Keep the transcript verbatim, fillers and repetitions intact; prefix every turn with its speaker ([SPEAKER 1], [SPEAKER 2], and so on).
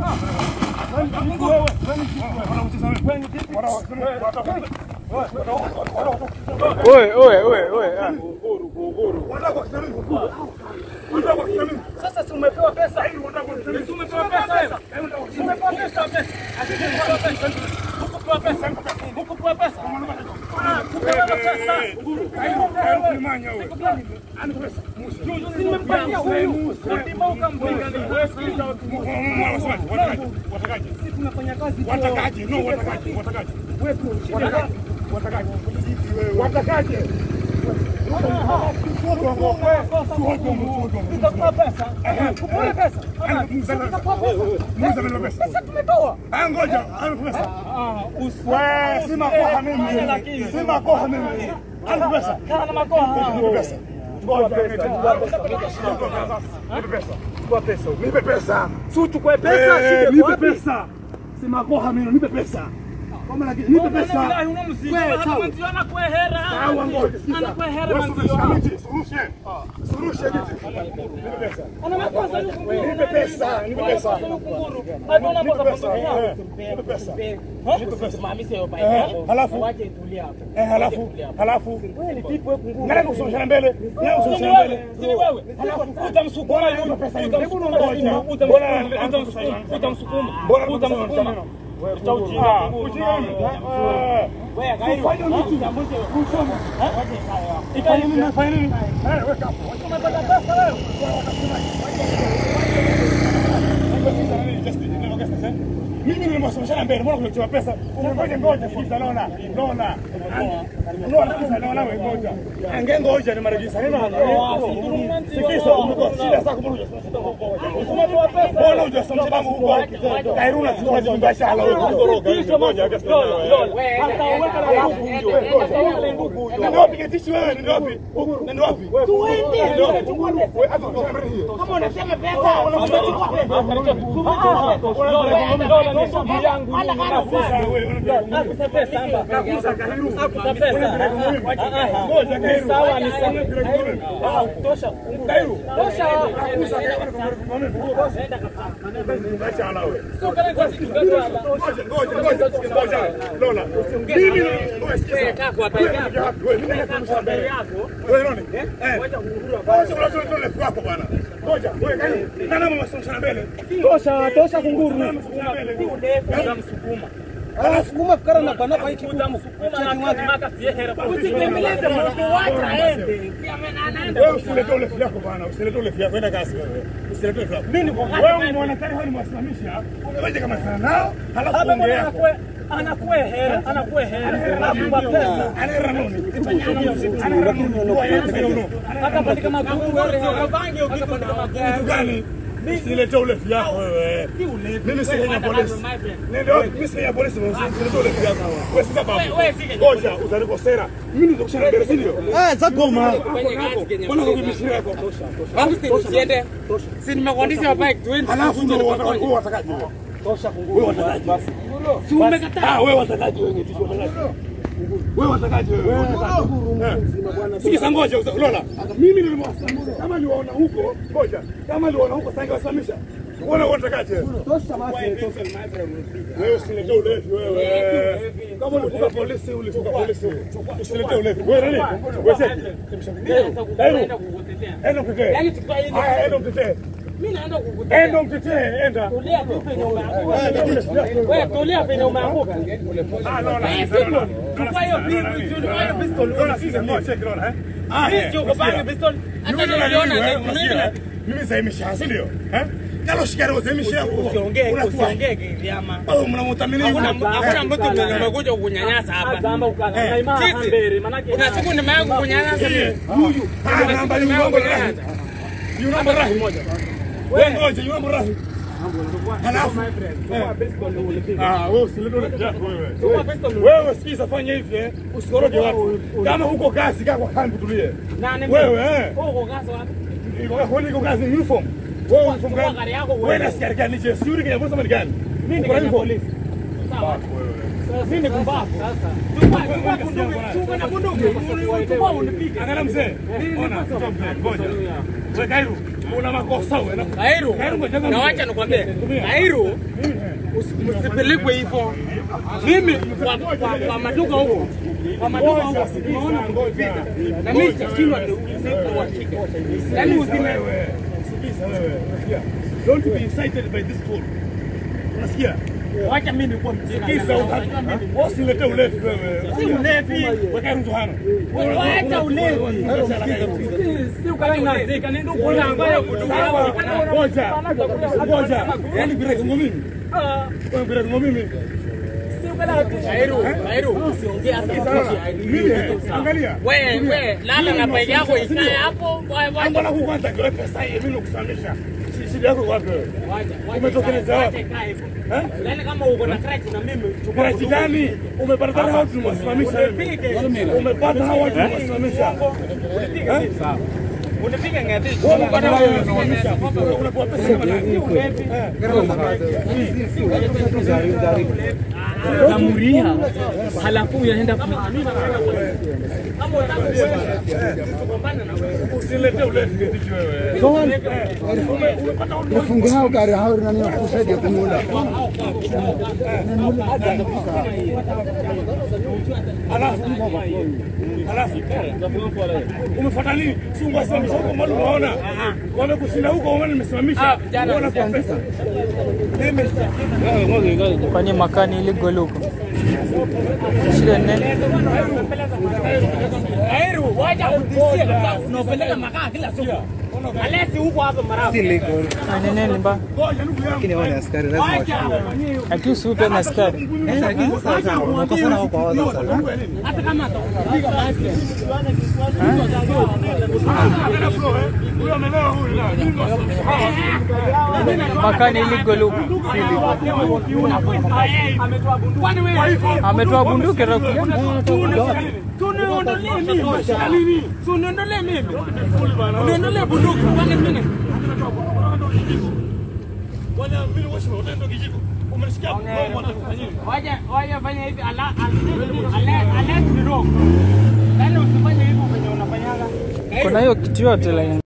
[SPEAKER 1] Oi, oi, oi, oi.
[SPEAKER 2] Sasa si umepewa pesa hii unataka kunitolea. Si umepewa pesa hiyo. Si umepewa pesa pesa. Asipewa pesa. Hukupewa pesa. Hukupewa pesa. Hukupewa pesa. Hayo manya wewe. Ana pesa. Si nimempatia huyu. Lazima ukampinga ni wewe sikiza watakaje. Watakaje. Si tunafanya kazi. Watakaje. No watakaje. Watakaje. Wewe watakaje. Watakaje. Watakaje. Utakupa pesa. Kupole pesa. Muuza mimi pesa. Sasa tumetoa. Ah ngoja, ana pesa. Ah, wewe si makoha mimi. Si makoha mimi. Ana pesa. Kana makoha. Pesa. Ngoja pesa. Nipe pesa. Chukua pesa. Nipe pesa. Si chukue pesa, nipe pesa. Si makoha mimi, nipe pesa. Kama lakini nipe pesa. Wewe tunaanziana kwa hera. Sawa ngoja. Ana kwa hera manzio. Surushe. Surushe kitu. Nipe pesa. Ana makosa yuko. Nipe pesa. Nipe pesa. Adona boka boka. Nipe pesa. Nipe pesa. Mami sio baya. Halafu wache tulia hapo. Eh halafu halafu wewe ni pipo kunguru. Nani kusonga mbele? Nani kusonga mbele? Si wewe. Halafu utamsukuma hiyo pesa. Utamsukuma. Utamsukuma. Utamsukuma. Bora utamsukuma. Utaujinga ujinga wewe gairu utambuze kusoma ifanye nini nafanya nini eh weka hapo umepata pesa wewe mimi nimemsomesha mbele mbona kuletea pesa unangoja ngoja sikiza naona naona naona sikiza naona wewe ngoja ange ngoja ni marejisa nini sikiza umekuwa shida zako mbona unatoa pesa mbona unasomesha bangu huko kairuna sio za biashara wewe ngoja ngoja wewe hata weka la huko huko ndio wapi kitishi wewe ndio wapi ndio wapi tuende wewe hapo kama unasema pesa unachukua pesa Tosha yangu ni nafasi akuta pesa hapa akuta pesa ngoja Kairu sawa ni sawa ah tosha Kairu tosha akuza enda kabisa acha ala wewe sio kana kwa kitu gani hapa ngoja ngoja ngoja lola mimi wewe kako ataika wewe mimi nakumsha mbele yako wewe nani eh ngoja kuhuru hapa ngoja ngoja tole kwako bwana ngoja wewe Kairu nani mmasomesha mbele tosha tosha kunguru utamsukuma. Anasukuma fikara na bana hiki utamsukuma na maka siehera. Usikembeleze mtu wacha aende. Wewe usilete ule fyako bana, usilete ule fyako enda kasi wewe. Usilete ule fyako. Mimi niko wewe mwanakari hali mwasimamisha. Wewe kama sana nao, halafu ongea. Anakuwa hera, anakuwa hera. Anakuwa pesa. Anahera nini? Anahera nini? Hata bandika magumu wewe, akabange ukipanda magari gani? Usilete ule fyako wewe. Mimi si ya polisi. Ndio, mimi si ya polisi, usilete ule fyako. Wewe si sababu. Ngoja, utanikosera. Mimi ndio kushana mbele sio? Eh, za goma. Mbona ukibishia yako tosha, tosha. Basi usiende. Si nimekuandisha bike twenty. Alafu ndio wewe watakaje? Tosha kunguru. Wewe watakaje basi? Si umekataa. Ah, wewe watakaje wewe tisho watakaje? Wewe watakaje wewe? Sikiza ngoja Lola. Mimi nilimwasambuza. Kama niwaona huko, ngoja. Kama niwaona huko sasa ingewasamisha. Unaona watakaje? Tosha basi, tosha wewe usilete ulevi wewe. Kama ulifuka polisi, ulifuka polisi. Usilete ulevi. Wewe nani? Wewe sasa. Enda kukutetea. Enda kukutetea. Yaani tukua hivi. Ah, enda kukutetea. Mimi naenda kukutetea. Enda mtetee, enda. Tulia tu penye umeanguka. Wewe tulia penye umeanguka. Ah, Lola. Chukua hiyo pistol, chukua hiyo pistol. Lola sisi ndio check Lola eh. Ah, sio kwa bali pistol. Hata niliona mimi. Mimi sasa imesha, si ndio? Eh? Kalo shikaro zemesha usiongee usiongee kivyama. Au mnamtamini hakuna mtu mmekuja kukunyanyasa hapa. Zamba ukana imani mbele manake. Kuna siku nimeanza kukunyanyasa mimi. Huyu namba ni mambo rahi. Yuna namba rahi moja. Wewe ngoja yuna namba rahi. Halafu ah wewe usilete wewe. Wewe sikiza fanya hivi eh. Usikoroge watu. Kama huko kazi kaa kwa kambi tulie. Wewe eh. Huko kazi wapi? Huko kazi uniform. Wewe uniform gani? Wewe na askari gani? Je, siri gani? Mbona gani? Mimi ni polisi. sawa. Mimi kumbavu. Sasa. Chukua bunduki, chukua na bunduki. Chukua unipige. Angalia mzee. Ona, ngoja. Wewe Kairu, una makosa wewe. Kairu. Na wacha nikwambie. Kairu usipelekwe hivyo. Mimi kwa kwa maduka huko. Kwa maduka huko. Unaona ngoja. Na mimi sishindwa kuwashika. Yaani usime sikisa wewe. Don't be excited by this fool. Unasikia? Wacha mimi nikuwa msikisa usilete ulevi wewe. Si ulevi. Weka mtu hano. Wacha ulevi. Si ukana zika ndio kuna ambayo sawa. Ngoja. Ngoja. Yaani bila ngomimi. Ah, wewe bila ngomimi. Si ukana Kairu, Kairu usiongee hata mimi. Angalia. Wewe wewe lala na bagi yako ikae hapo. Mbona hukuanza kwa pesa hii mimi nakusamisha. Shida yako wapi wewe? Umetokeleza wapi? Eh? Yaani kama uko na crack na mimi chukua gani? Umepata hao tunasimamisha wewe. Umepata hao watu tunasimamisha. Unipiga sawa. Unipiga ngapi? Umepata hao tunasimamisha. Unapoa pesa kama nani? Zamuria. Halafu unaenda kama unataka na wewe. Usilete ulevi kitu wewe.
[SPEAKER 1] Nifunge hao gari hao na nini kusaidia kumula.
[SPEAKER 2] Alafu alafu umefuata nini? Si ungesimamisha huko mbona unaona? Wamekushinda huko wewe nimesimamisha. Unaona kwa pesa.
[SPEAKER 3] Kwenye makani ile goluko. Shida nene.
[SPEAKER 2] Airu, wacha kudisia unapeleka makaa kila siku. Alesi huko hapo marafu.
[SPEAKER 1] Si legal.
[SPEAKER 3] Nene limba.
[SPEAKER 1] Lakini wale askari lazima.
[SPEAKER 3] Akiwa super na askari.
[SPEAKER 1] Lakini sasa unakosana huko kwa wazazi.
[SPEAKER 2] Hata kama atakupiga basi. Huyo amelewa huyu na.
[SPEAKER 3] Makani ile goluko. Ametoa bunduki rafu.
[SPEAKER 2] Tuniondolee mimi. Nini? Tuniondolee mimi. Uniondolee bunduki kwanza mimi. Bwana mimi wewe unaenda kijiko. Umesikia mambo atakufanyia. Waje waje fanya hivi ala ala ala kidogo. Yaani usifanye hivyo kwenye unafanyaga.
[SPEAKER 3] Kuna hiyo kitu yote la